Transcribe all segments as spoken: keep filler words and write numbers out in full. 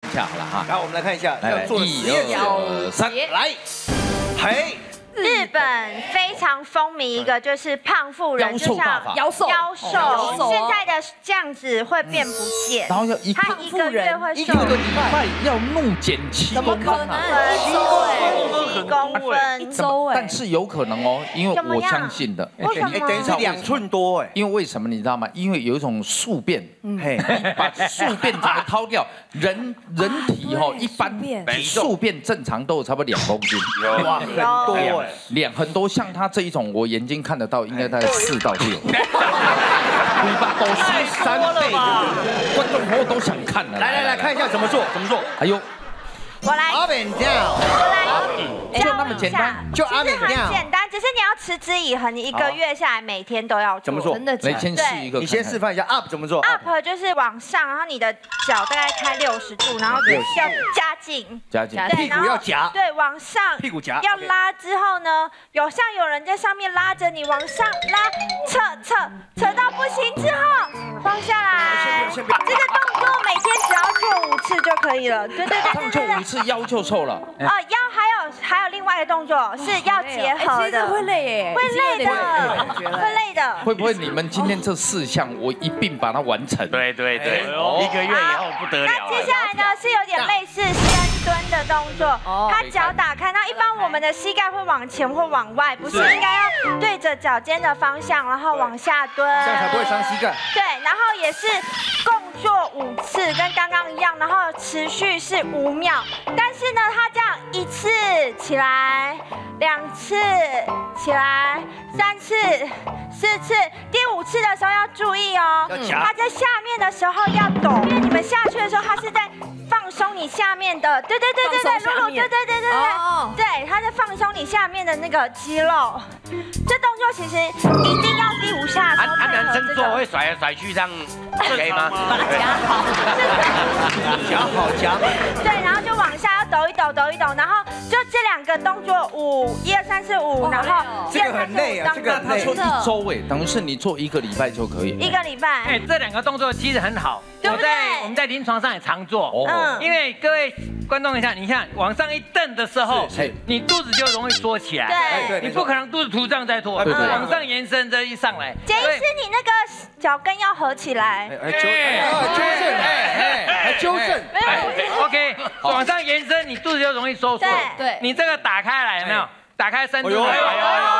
下好了哈。 来，我们来看一下来要做的实验一二三，来，嘿。 日本非常风靡一个就是胖妇人，就像妖瘦妖瘦，现在的这样子会变不见， 然后要一他一个月会瘦一个礼拜要怒减七公斤， 怎么可能？一周哎，七公分， 一周哎，但是有可能哦，因为我相信的。 为什么？ 等于是两寸多哎。 因为为什么你知道吗？因为有一种宿便，嘿，把宿便整个掏掉，人人体哈一般宿便正常都有差不多两公斤， 哇，很多哎。 两很多，像他这一种，我眼睛看得到，应该大概四到六。尾巴都是三倍，观众朋友都想看了。 来来来看一下怎么做，怎么做？ 哎呦， 我来 ，up and down， 我来， 就那么简单， 就 up and down， 很简单，只是你要持之以恒，你一个月下来每天都要做。 怎么做？ 真的来先试一个， 你先示范一下 up 怎么做 ？up 就是往上，然后你的脚大概开六十度，然后要夹紧， 夹紧， 屁股要夹， 对，往上， 屁股夹， 要拉之后呢，有像有人在上面拉着你往上拉，扯扯扯到不行之后放下来。这个动作每天只要做五次就可以了。对对对对对。做五次腰就瘦了。 哦，腰还有还有另外一个动作是要结合的， 会累耶， 会累的，会累的。 会不会你们今天这四项我一并把它完成？ 对对对，一个月以后不得了。 那接下来呢是有点类似深蹲的动作，他脚打开，那一般我们的膝盖会往前或往外，不是应该要对着脚尖的方向，然后往下蹲， 这样才不会伤膝盖。 对，然后也是共做五次，跟刚刚一样，然后持续是五秒，但是呢，他这样一次起来，两次起来，三次、四次，第五次的时候要注意哦，他在下面的时候要抖，因为你们下去的时候，他是在放松你下面的，对对对对对，露露，对对对对对，对，他在放松你下面的那个肌肉。这动作其实一定要第五下。 他他男生做会甩来甩去，这样可以吗？ 把它夹好， 夹好夹满。 对，然后就往下要抖一抖，抖一抖，然后就这两个动作五，一二三四五，然后这个很累啊，这个很累。 他说一周哎，等于是你做一个礼拜就可以。 一个礼拜。 哎，这两个动作其实很好， 对不对？ 我们在临床上也常做。 嗯， 因为各位观众一下，你看往上一蹬的时候，你肚子就容易缩起来。 对， 你不可能肚子凸这样再拖，往上延伸这一上来。 杰医师，你那个脚跟要合起来。 哎，纠纠正，哎哎，还纠正。 没有 ，OK， 往上延伸，你肚子就容易收缩。 对， 你这个打开来有没有？打开深蹲。 哎呦，哎呦，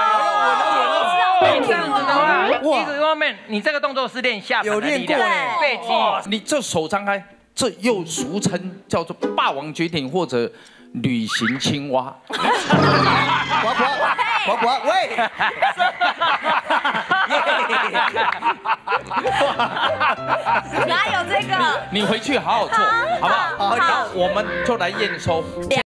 这样子的话，一个方面，你这个动作是练下盘的力量，背肌。 你这手张开，这又俗称叫做霸王绝顶或者旅行青蛙。 呱呱呱呱，喂！ 哪有这个？ 你回去好好做，好不好？好，我们就来验收。